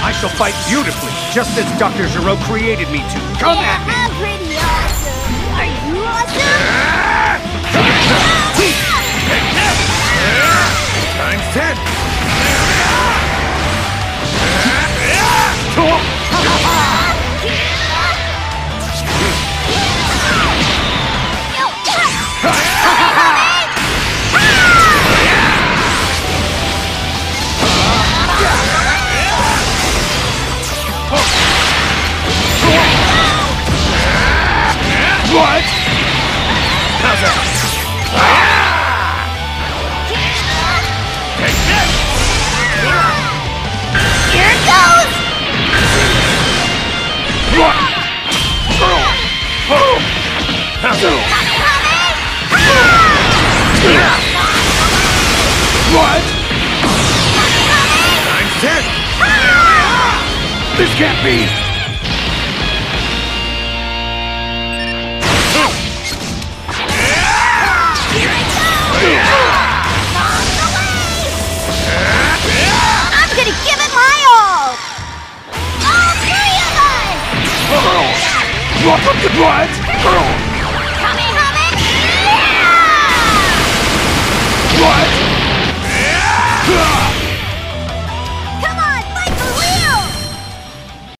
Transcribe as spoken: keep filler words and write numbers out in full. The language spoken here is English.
I shall fight beautifully, just as Doctor Gero created me to. Come yeah, at me! I'm pretty awesome. Are you awesome? Times ten! What? How's that? Take this! Here it goes! What? How's that? What? Times ten! This can't be! I'm gonna give it my all! All three of us! What? What?